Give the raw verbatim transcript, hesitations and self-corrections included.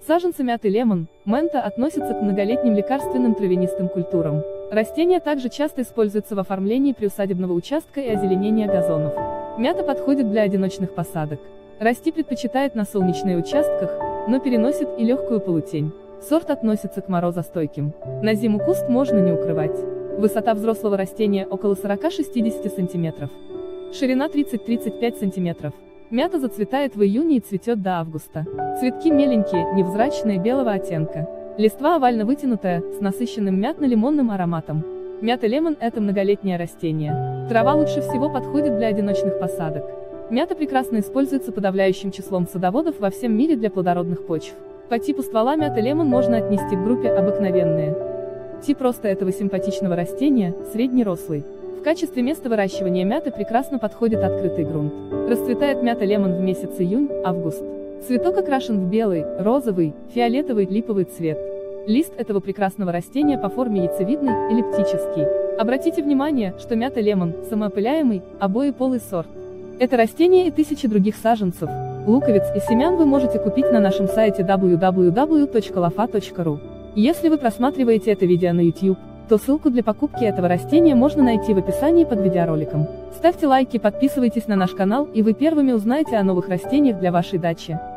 Саженцы мяты лемон, мента относятся к многолетним лекарственным травянистым культурам. Растение также часто используется в оформлении приусадебного участка и озеленения газонов. Мята подходит для одиночных посадок. Расти предпочитает на солнечных участках, но переносит и легкую полутень. Сорт относится к морозостойким. На зиму куст можно не укрывать. Высота взрослого растения около сорока-шестидесяти сантиметров. Ширина тридцать-тридцать пять сантиметров. Мята зацветает в июне и цветет до августа. Цветки меленькие, невзрачные, белого оттенка. Листва овально вытянутая, с насыщенным мятно-лимонным ароматом. Мята лемон – это многолетнее растение. Трава лучше всего подходит для одиночных посадок. Мята прекрасно используется подавляющим числом садоводов во всем мире для плодородных почв. По типу ствола мята лемон можно отнести к группе обыкновенные. Тип роста этого симпатичного растения – среднерослый. В качестве места выращивания мяты прекрасно подходит открытый грунт. Расцветает мята лемон в месяц июнь-август. Цветок окрашен в белый, розовый, фиолетовый, липовый цвет. Лист этого прекрасного растения по форме яйцевидный, эллиптический. Обратите внимание, что мята лемон – самоопыляемый, обоеполый сорт. Это растение и тысячи других саженцев, луковиц и семян вы можете купить на нашем сайте дабл ю дабл ю дабл ю точка лофа точка ру. Если вы просматриваете это видео на YouTube, то ссылку для покупки этого растения можно найти в описании под видеороликом. Ставьте лайки, подписывайтесь на наш канал, и вы первыми узнаете о новых растениях для вашей дачи.